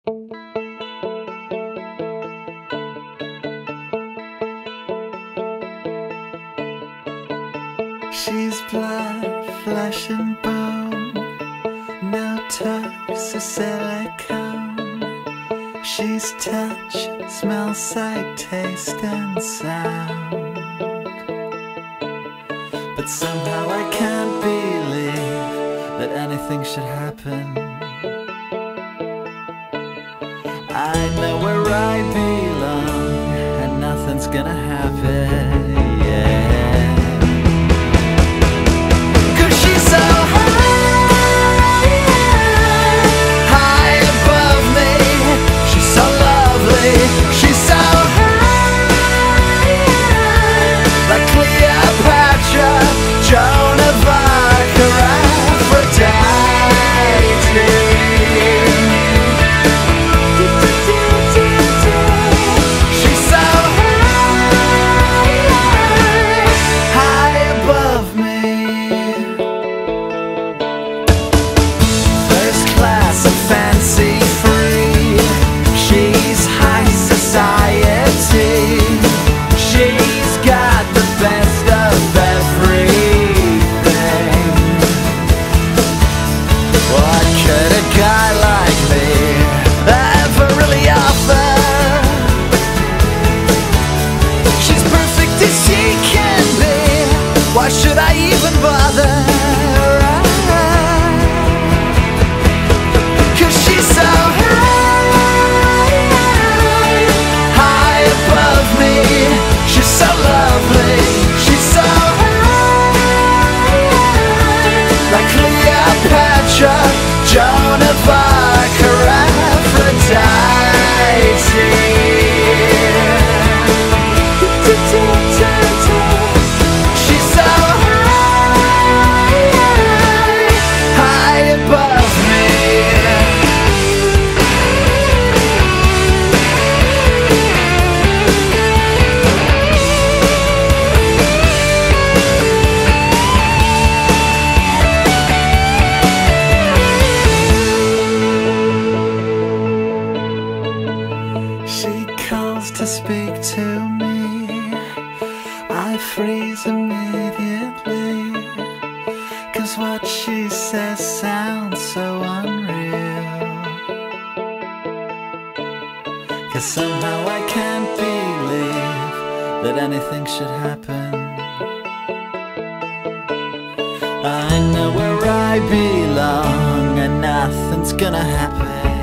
She's blood, flesh and bone, no tox or silicone. She's touch, smell, sight, taste and sound. But somehow I can't believe that anything should happen. I know where I belong and nothing's gonna happen, yeah. Why should I even bother? Cause she's so high above me. She's so lovely. She's so like Cleopatra, Joan of Arc, or Aphrodite. To speak to me, I freeze immediately, cause what she says sounds so unreal. Cause somehow I can't believe that anything should happen. I know where I belong and nothing's gonna happen.